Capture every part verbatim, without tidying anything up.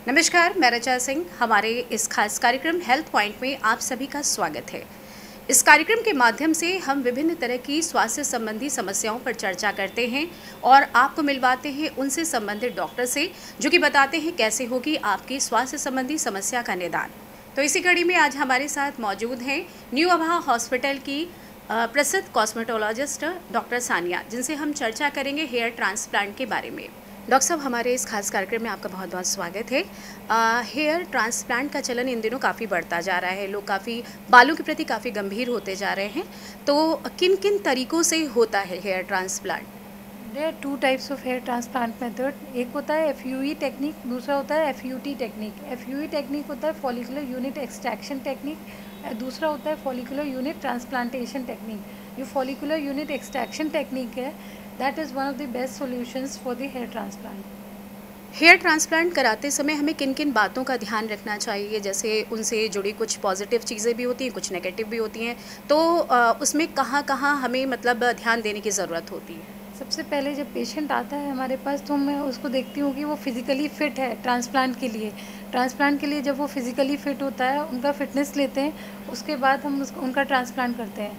नमस्कार, मैं रचा सिंह। हमारे इस खास कार्यक्रम हेल्थ पॉइंट में आप सभी का स्वागत है। इस कार्यक्रम के माध्यम से हम विभिन्न तरह की स्वास्थ्य संबंधी समस्याओं पर चर्चा करते हैं और आपको मिलवाते हैं उनसे संबंधित डॉक्टर से, जो कि बताते हैं कैसे होगी आपकी स्वास्थ्य संबंधी समस्या का निदान। तो इसी कड़ी में आज हमारे साथ मौजूद हैं न्यू अभा हॉस्पिटल की अ, प्रसिद्ध कॉस्मेटोलॉजिस्ट डॉक्टर सानिया, जिनसे हम चर्चा करेंगे हेयर ट्रांसप्लांट के बारे में। डॉक्टर साहब, हमारे इस खास कार्यक्रम में आपका बहुत बहुत स्वागत है। आ, हेयर ट्रांसप्लांट का चलन इन दिनों काफ़ी बढ़ता जा रहा है, लोग काफ़ी बालों के प्रति काफ़ी गंभीर होते जा रहे हैं। तो किन किन तरीक़ों से होता है hair transplant? There are two types of hair transplant method. एक होता है एफ यू ई टेक्निक, दूसरा होता है F U T technique. F U E technique होता है फॉलिकुलर यूनिट एक्सट्रैक्शन टेक्निक, दूसरा होता है फॉलिकुलर यूनिट ट्रांसप्लांटेशन टेक्निक। जो फॉलिकुलर यूनिट एक्सट्रैक्शन टेक्निक है, that is one of the best solutions for the hair transplant. Hair transplant कराते समय हमें किन किन बातों का ध्यान रखना चाहिए? जैसे उनसे जुड़ी कुछ पॉजिटिव चीज़ें भी होती हैं, कुछ नेगेटिव भी होती हैं, तो आ, उसमें कहाँ कहाँ हमें मतलब ध्यान देने की ज़रूरत होती है? सबसे पहले जब पेशेंट आता है हमारे पास, तो मैं उसको देखती हूँ कि वो फिज़िकली फ़िट है ट्रांसप्लांट के लिए। ट्रांसप्लांट के लिए जब वो फिज़िकली फ़िट होता है, उनका फिटनेस लेते हैं, उसके बाद हम उसको उनका ट्रांसप्लांट करते हैं।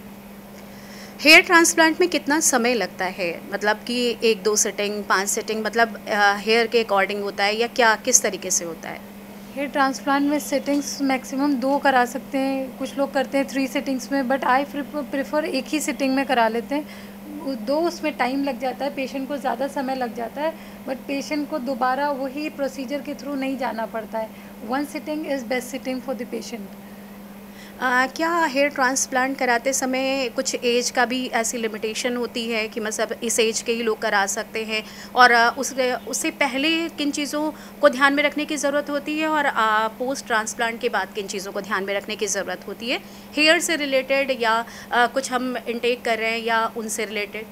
हेयर ट्रांसप्लांट में कितना समय लगता है? मतलब कि एक दो सेटिंग, पाँच सेटिंग, मतलब हेयर के अकॉर्डिंग होता है या क्या, किस तरीके से होता है? हेयर ट्रांसप्लांट में सेटिंग्स मैक्सिमम दो करा सकते हैं, कुछ लोग करते हैं थ्री सेटिंग्स में, बट आई प्रेफर एक ही सिटिंग में करा लेते हैं। दो उसमें टाइम लग जाता है, पेशेंट को ज़्यादा समय लग जाता है, बट पेशेंट को दोबारा वही प्रोसीजर के थ्रू नहीं जाना पड़ता है। One sitting is best sitting for the patient. आ, क्या हेयर ट्रांसप्लांट कराते समय कुछ एज का भी ऐसी लिमिटेशन होती है कि मतलब इस एज के ही लोग करा सकते हैं, और आ, उस उससे पहले किन चीज़ों को ध्यान में रखने की ज़रूरत होती है, और आ, पोस्ट ट्रांसप्लांट के बाद किन चीज़ों को ध्यान में रखने की ज़रूरत होती है, हेयर से रिलेटेड या आ, कुछ हम इनटेक कर रहे हैं या उनसे रिलेटेड?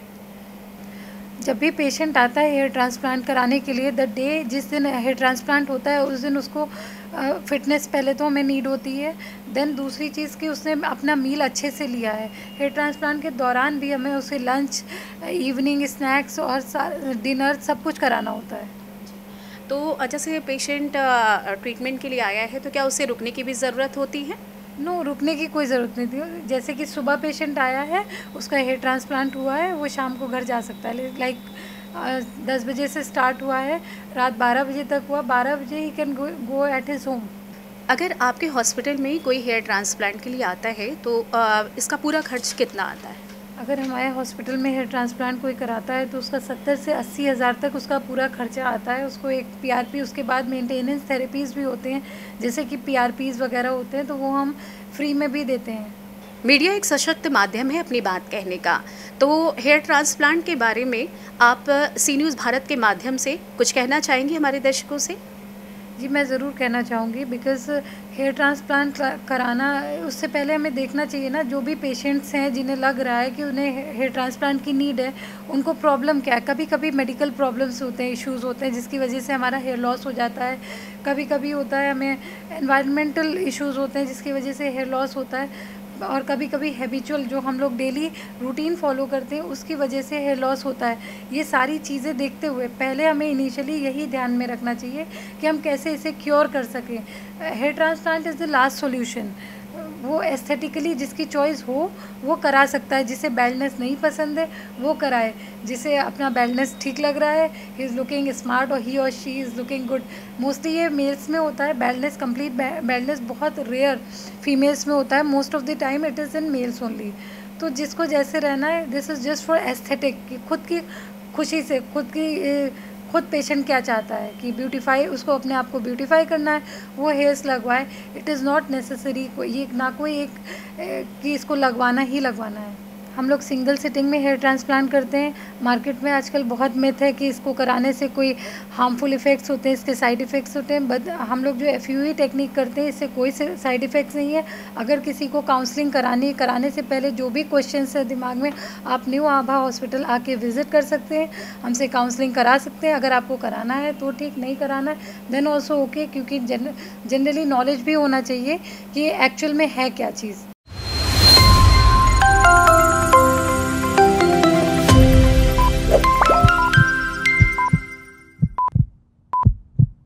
जब भी पेशेंट आता है हेयर ट्रांसप्लांट कराने के लिए, द डे जिस दिन हेयर ट्रांसप्लांट होता है उस दिन उसको फिटनेस पहले तो हमें नीड होती है। देन दूसरी चीज़ कि उसने अपना मील अच्छे से लिया है। हेयर ट्रांसप्लांट के दौरान भी हमें उसे लंच, इवनिंग स्नैक्स और डिनर सब कुछ कराना होता है। तो जैसे पेशेंट ट्रीटमेंट के लिए आया है, तो क्या उसे रुकने की भी ज़रूरत होती है? नो no, रुकने की कोई ज़रूरत नहीं थी। जैसे कि सुबह पेशेंट आया है, उसका हेयर ट्रांसप्लांट हुआ है, वो शाम को घर जा सकता है। लाइक दस बजे से स्टार्ट हुआ है, रात बारह बजे तक हुआ, बारह बजे ही can go at his home. अगर आपके हॉस्पिटल में कोई हेयर ट्रांसप्लांट के लिए आता है, तो आ, इसका पूरा खर्च कितना आता है? अगर हमारे हॉस्पिटल में हेयर ट्रांसप्लांट कोई कराता है तो उसका सत्तर से अस्सी हज़ार तक उसका पूरा खर्चा आता है। उसको एक पीआरपी, उसके बाद मेंटेनेंस थेरेपीज़ भी होते हैं, जैसे कि पीआरपीज़ वगैरह होते हैं, तो वो हम फ्री में भी देते हैं। मीडिया एक सशक्त माध्यम है अपनी बात कहने का, तो हेयर ट्रांसप्लांट के बारे में आप सी न्यूज़ भारत के माध्यम से कुछ कहना चाहेंगी हमारे दर्शकों से? जी, मैं ज़रूर कहना चाहूँगी, बिकॉज़ हेयर ट्रांसप्लांट कराना, उससे पहले हमें देखना चाहिए ना, जो भी पेशेंट्स हैं जिन्हें लग रहा है कि उन्हें हेयर ट्रांसप्लांट की नीड है, उनको प्रॉब्लम क्या है। कभी कभी मेडिकल प्रॉब्लम्स होते हैं, इश्यूज़ होते हैं, जिसकी वजह से हमारा हेयर लॉस हो जाता है। कभी कभी होता है हमें एनवायरमेंटल इश्यूज़ होते हैं, जिसकी वजह से हेयर लॉस होता है, और कभी कभी हैबिचुअल जो हम लोग डेली रूटीन फॉलो करते हैं उसकी वजह से हेयर लॉस होता है। ये सारी चीज़ें देखते हुए पहले हमें इनिशियली यही ध्यान में रखना चाहिए कि हम कैसे इसे क्योर कर सकें। Hair transplant is the last solution. वो एस्थेटिकली जिसकी चॉइस हो वो करा सकता है, जिसे बैल्डनेस नहीं पसंद है वो कराए, जिसे अपना बैल्डनेस ठीक लग रहा है, ही इज़ लुकिंग स्मार्ट और ही और she is looking good. Mostly ये मेल्स में होता है बैल्डनेस, कंप्लीट बैल्डनेस बहुत रेयर फीमेल्स में होता है। Most of the time it is in males only. तो जिसको जैसे रहना है, this is just for aesthetic, कि खुद की खुशी से, खुद की खुद पेशेंट क्या चाहता है कि ब्यूटीफाई, उसको अपने आप को ब्यूटीफाई करना है, वो हेयर्स लगवाए। इट इज़ नॉट नेसेसरी ये ना कोई एक कि इसको लगवाना ही लगवाना है। हम लोग सिंगल सिटिंग में हेयर ट्रांसप्लांट करते हैं। मार्केट में आजकल बहुत मिथ है कि इसको कराने से कोई हार्मफुल इफ़ेक्ट्स होते हैं, इसके साइड इफ़ेक्ट्स होते हैं, बट हम लोग जो एफ यू ई टेक्निक करते हैं इससे कोई साइड इफ़ेक्ट्स नहीं है। अगर किसी को काउंसलिंग करानी कराने से पहले जो भी क्वेश्चंस है दिमाग में, आप न्यू आभा हॉस्पिटल आके विज़िट कर सकते हैं, हमसे काउंसलिंग करा सकते हैं। अगर आपको कराना है तो ठीक, नहीं कराना है देन ऑल्सो ओके, क्योंकि जनरली नॉलेज भी होना चाहिए कि एक्चुअल में है क्या चीज़।